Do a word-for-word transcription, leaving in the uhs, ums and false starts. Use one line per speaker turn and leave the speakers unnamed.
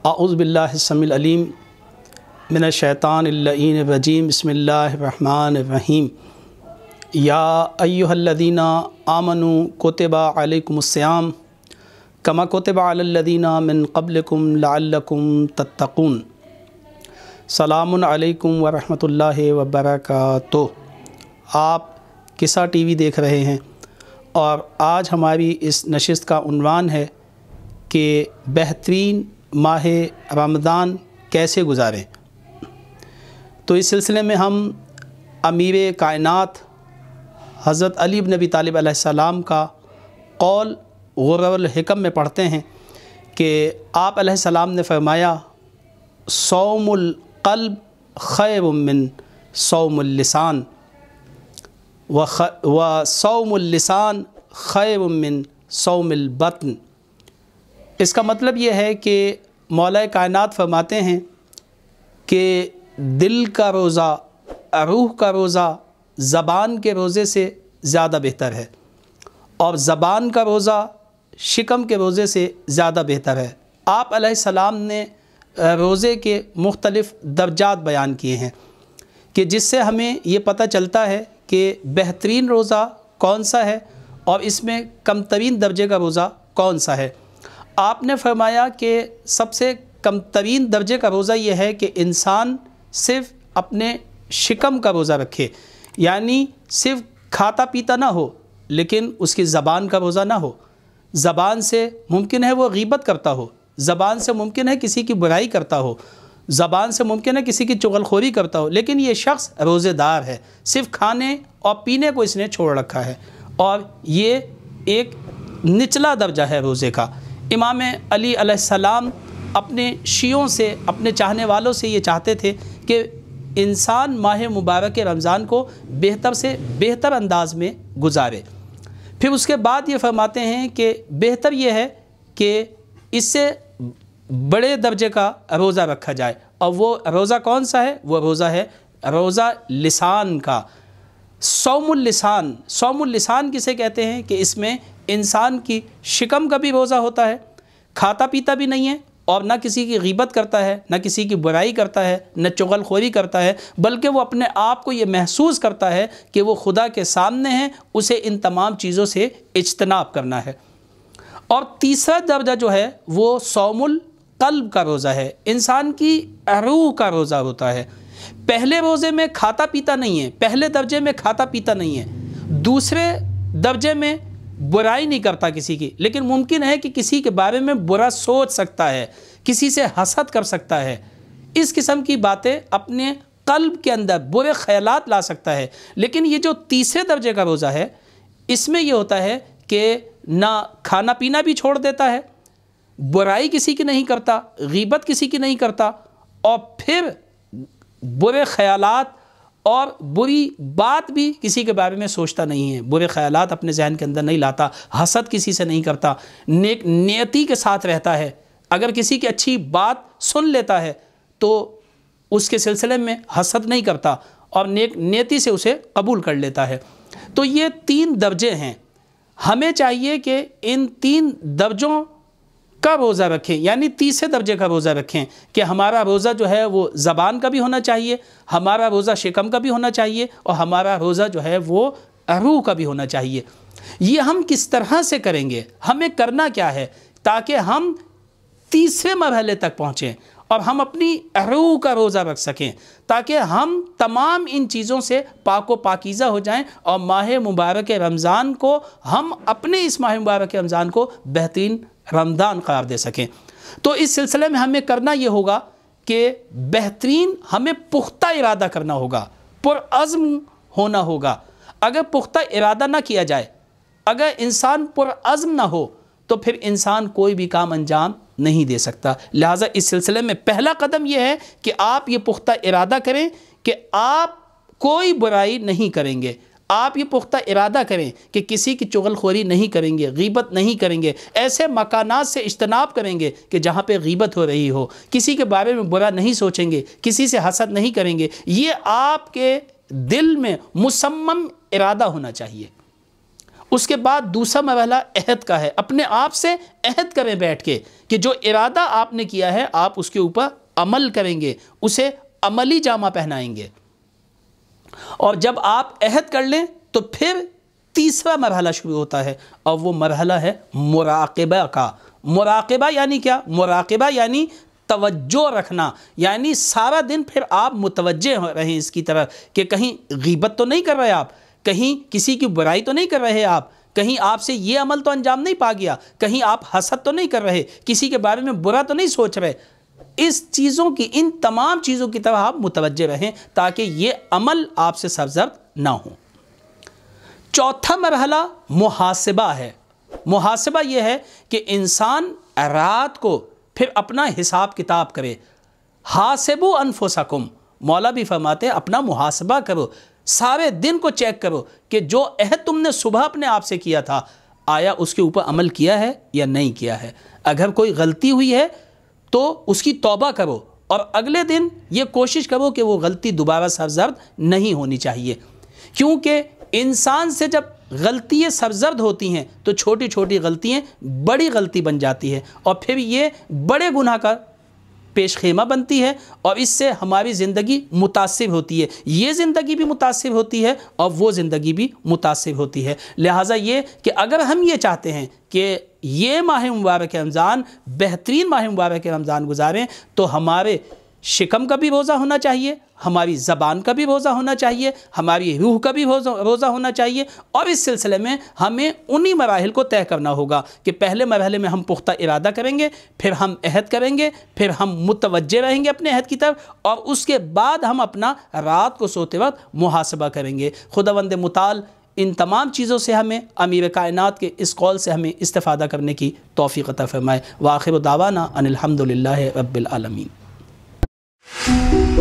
اعوذ باللہ السمیع العلیم من الشیطان اللعین الرجیم بسم اللہ الرحمن الرحیم یا ایہا الذین آمنوا کتب علیکم الصیام کما کتب علی الذین من قبلکم لعلکم تتقون۔ سلام علیکم ورحمۃ اللہ وبرکاتہ۔ آپ قصہ ٹی وی دیکھ رہے ہیں اور آج ہماری اس نشست کا عنوان ہے کہ بہترین ماہ رمضان کیسے گزاریں۔ تو اس سلسلے میں ہم امیر کائنات حضرت علی بن ابی طالب علیہ السلام کا قول غرر الحکم میں پڑھتے ہیں کہ آپ علیہ السلام نے فرمایا صوم القلب خیر من صوم اللسان و صوم اللسان خیر من صوم البطن۔ اس کا مطلب یہ ہے کہ مولا کائنات فرماتے ہیں کہ دل کا روزہ، روح کا روزہ زبان کے روزے سے زیادہ بہتر ہے، اور زبان کا روزہ شکم کے روزے سے زیادہ بہتر ہے۔ آپ علیہ السلام نے روزے کے مختلف درجات بیان کیے ہیں کہ جس سے ہمیں یہ پتہ چلتا ہے کہ بہترین روزہ کون سا ہے اور اس میں کم ترین درجے کا روزہ کون سا ہے۔ آپ نے فرمایا کہ سب سے کم ترین درجے کا روزہ یہ ہے کہ انسان صرف اپنے شکم کا روزہ رکھے، یعنی صرف کھاتا پیتا نہ ہو لیکن اس کی زبان کا روزہ نہ ہو۔ زبان سے ممکن ہے وہ غیبت کرتا ہو، زبان سے ممکن ہے کسی کی برائی کرتا ہو، زبان سے ممکن ہے کسی کی چغل خوری کرتا ہو، لیکن یہ شخص روزے دار ہے، صرف کھانے اور پینے کو اس نے چھوڑ رکھا ہے، اور یہ ایک نچلا درجہ ہے روزے کا۔ امام علی علیہ السلام اپنے شیعوں سے، اپنے چاہنے والوں سے یہ چاہتے تھے کہ انسان ماہ مبارک رمضان کو بہتر سے بہتر انداز میں گزارے۔ پھر اس کے بعد یہ فرماتے ہیں کہ بہتر یہ ہے کہ اس سے بڑے درجے کا روزہ رکھا جائے، اور وہ روزہ کون سا ہے؟ وہ روزہ ہے روزہ لسان کا، صوم اللسان۔ صوم اللسان کسے کہتے ہیں کہ اس میں انسان کی شکم کا بھی روزہ ہوتا ہے، کھاتا پیتا بھی نہیں ہے، اور نہ کسی کی غیبت کرتا ہے، نہ کسی کی برائی کرتا ہے، نہ چغل خوری کرتا ہے، بلکہ وہ اپنے آپ کو یہ محسوس کرتا ہے کہ وہ خدا کے سامنے ہے، اسے ان تمام چیزوں سے اجتناب کرنا ہے۔ اور تیسرا درجہ جو ہے وہ صوم القلب کا روزہ ہے، انسان کی روح کا روزہ ہوتا ہے۔ پہلے روزے میں کھاتا پیتا نہیں ہے، پہلے درجے میں کھاتا پیتا نہیں ہے، دوسرے درجے میں برائی نہیں کرتا کسی کی، لیکن ممکن ہے کہ کسی کے بارے میں برا سوچ سکتا ہے، کسی سے حسد کر سکتا ہے، اس قسم کی باتیں اپنے قلب کے اندر برے خیالات لا سکتا ہے۔ لیکن یہ جو تیسرے درجے کا روزہ ہے، اس میں یہ ہوتا ہے کہ نہ کھانا پینا بھی چھوڑ دیتا ہے، برائی کسی کی نہیں کرتا، غیبت کسی کی نہیں کرتا، اور پھر برے خیالات اور بری بات بھی کسی کے بارے میں سوچتا نہیں ہے، برے خیالات اپنے ذہن کے اندر نہیں لاتا، حسد کسی سے نہیں کرتا، نیک نیتی کے ساتھ رہتا ہے۔ اگر کسی کی اچھی بات سن لیتا ہے تو اس کے سلسلے میں حسد نہیں کرتا اور نیک نیتی سے اسے قبول کر لیتا ہے۔ تو یہ تین درجے ہیں، ہمیں چاہیے کہ ان تین درجوں کا روزہ رکھیں، یعنی تیسرے درجے کا روزہ رکھیں کہ ہمارا روزہ جو ہے وہ زبان کا بھی ہونا چاہیے، ہمارا روزہ شکم کا بھی ہونا چاہیے، اور ہمارا روزہ جو ہے وہ روح کا بھی ہونا چاہیے۔ یہ ہم کس طرح سے کریں گے، ہمیں کرنا کیا ہے تاکہ ہم تیسرے مرحلے تک پہنچیں اور ہم اپنی روح کا روزہ رکھ سکیں، تاکہ ہم تمام ان چیزوں سے پاک و پاکیزہ ہو جائیں اور ماہ مبارک رمضان کو ہم اپنے اس ماہ مبارک رمضان کو بہترین رمضان قرار دے سکیں۔ تو اس سلسلے میں ہمیں کرنا یہ ہوگا کہ بہترین ہمیں پختہ ارادہ کرنا ہوگا، پرعزم ہونا ہوگا۔ اگر پختہ ارادہ نہ کیا جائے، اگر انسان پرعزم نہ ہو تو پھر انسان کوئی بھی کام انجام نہیں دے سکتا۔ لہٰذا اس سلسلے میں پہلا قدم یہ ہے کہ آپ یہ پختہ ارادہ کریں کہ آپ کوئی برائی نہیں کریں گے، آپ یہ پختہ ارادہ کریں کہ کسی کی چغل خوری نہیں کریں گے، غیبت نہیں کریں گے، ایسے مکانات سے اجتناب کریں گے کہ جہاں پہ غیبت ہو رہی ہو، کسی کے بارے میں برا نہیں سوچیں گے، کسی سے حسد نہیں کریں گے۔ یہ آپ کے دل میں مصمم ارادہ ہونا چاہیے، اس کے بعد دوسرا مرحلہ عہد کا ہے، اپنے آپ سے عہد کریں بیٹھ کے کہ جو ارادہ آپ نے کیا ہے آپ اس کے اوپر عمل کریں گے، اسے عملی جامہ پہنائیں گے۔ اور جب آپ عہد کر لیں تو پھر تیسرا مرحلہ شروع ہوتا ہے، اور وہ مرحلہ ہے مراقبہ کا۔ مراقبہ یعنی کیا؟ مراقبہ یعنی توجہ رکھنا، یعنی سارا دن پھر آپ متوجہ رہیں اس کی طرف کہ کہیں غیبت تو نہیں کر رہے آپ، کہیں کسی کی برائی تو نہیں کر رہے آپ، کہیں آپ سے یہ عمل تو انجام نہیں پا گیا، کہیں آپ حسد تو نہیں کر رہے، کسی کے بارے میں برا تو نہیں سوچ رہے۔ اس چیزوں کی، ان تمام چیزوں کی طرف آپ متوجہ رہیں تاکہ یہ عمل آپ سے سرزد نہ ہو۔ چوتھا مرحلہ محاسبہ ہے۔ محاسبہ یہ ہے کہ انسان رات کو پھر اپنا حساب کتاب کرے۔ حاسبوا انفسکم، مولا بھی فرماتے ہیں اپنا محاسبہ کرو، سارے دن کو چیک کرو کہ جو عہد تم نے صبح اپنے آپ سے کیا تھا آیا اس کے اوپر عمل کیا ہے یا نہیں کیا ہے۔ اگر کوئی غلطی ہوئی ہے تو اس کی توبہ کرو، اور اگلے دن یہ کوشش کرو کہ وہ غلطی دوبارہ سرزد نہیں ہونی چاہیے، کیونکہ انسان سے جب غلطیاں سرزد ہوتی ہیں تو چھوٹی چھوٹی غلطیاں بڑی غلطی بن جاتی ہے، اور پھر یہ بڑے گناہ کا پیش خیمہ بنتی ہے، اور اس سے ہماری زندگی متاثر ہوتی ہے، یہ زندگی بھی متاثر ہوتی ہے اور وہ زندگی بھی متاثر ہوتی ہے۔ لہٰذا یہ کہ اگر ہم یہ چاہتے ہیں کہ یہ ماہ مبارک رمضان بہترین ماہ مبارک رمضان گزاریں تو ہمارے شکم کا بھی روزہ ہونا چاہیے، ہماری زبان کا بھی روزہ ہونا چاہیے، ہماری روح کا بھی روزہ ہونا چاہیے، اور اس سلسلے میں ہمیں انہی مراحل کو طے کرنا ہوگا کہ پہلے مرحلے میں ہم پختہ ارادہ کریں گے، پھر ہم عہد کریں گے، پھر ہم متوجہ رہیں گے اپنے عہد کی طرف، اور اس کے بعد ہم اپنا رات کو سوتے وقت محاسبہ کریں گے۔ خداوند متعال ان تمام چیزوں سے ہمیں، امیر کائنات کے اس قول سے ہمیں استفادہ کرنے کی توفیق عطا فرمائے۔ وآخر دعوانا ان الحمد للہ رب العالمین۔